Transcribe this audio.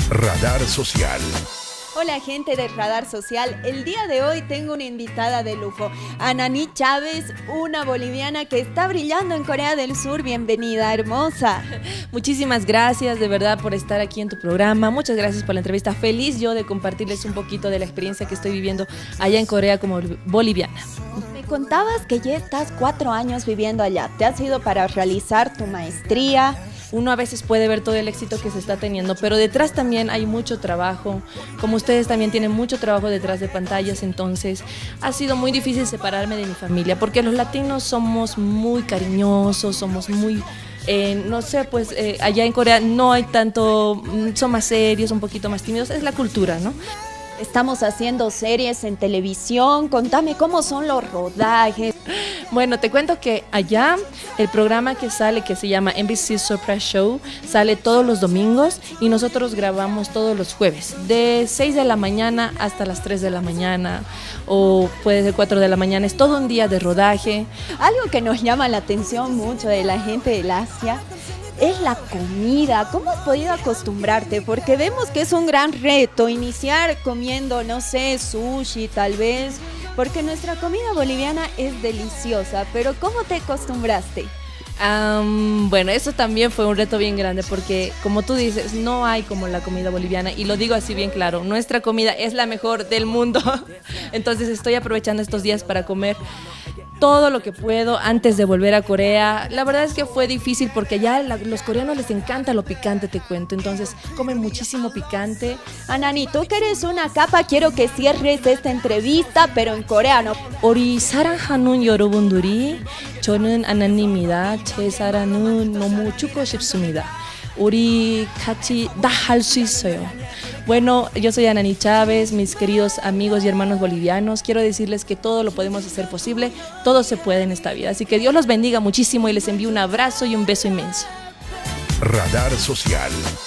Radar Social. Hola gente de Radar Social, el día de hoy tengo una invitada de lujo, Ananí Chávez, una boliviana que está brillando en Corea del Sur. Bienvenida, hermosa. Muchísimas gracias de verdad por estar aquí en tu programa, muchas gracias por la entrevista, feliz yo de compartirles un poquito de la experiencia que estoy viviendo allá en Corea como boliviana. Me contabas que ya estás 4 años viviendo allá, te has ido para realizar tu maestría. Uno a veces puede ver todo el éxito que se está teniendo, pero detrás también hay mucho trabajo, como ustedes también tienen mucho trabajo detrás de pantallas, entonces ha sido muy difícil separarme de mi familia, porque los latinos somos muy cariñosos, somos muy, no sé, pues allá en Corea no hay tanto, son más serios, un poquito más tímidos, es la cultura, ¿no? Estamos haciendo series en televisión, contame cómo son los rodajes. Bueno, te cuento que allá el programa que sale, que se llama NBC Surprise Show, sale todos los domingos y nosotros grabamos todos los jueves, de 6 de la mañana hasta las 3 de la mañana o puede ser 4 de la mañana, es todo un día de rodaje. Algo que nos llama la atención mucho de la gente del Asia es la comida. ¿Cómo has podido acostumbrarte? Porque vemos que es un gran reto iniciar comiendo, no sé, sushi tal vez, porque nuestra comida boliviana es deliciosa, pero ¿cómo te acostumbraste? Bueno, eso también fue un reto bien grande porque, como tú dices, no hay como la comida boliviana y lo digo así bien claro, nuestra comida es la mejor del mundo. Entonces estoy aprovechando estos días para comer todo lo que puedo antes de volver a Corea. La verdad es que fue difícil porque ya los coreanos les encanta lo picante, te cuento, entonces comen muchísimo picante. Ananí, tú que eres una capa, quiero que cierres esta entrevista, pero en coreano. 우리 사랑하는 여러분들이 저는 아나니입니다. 제 사랑은 너무 죽고 싶습니다. 우리 같이 다 할 수 있어요. Bueno, yo soy Ananí Chávez, mis queridos amigos y hermanos bolivianos, quiero decirles que todo lo podemos hacer posible, todo se puede en esta vida, así que Dios los bendiga muchísimo y les envío un abrazo y un beso inmenso. Radar Social.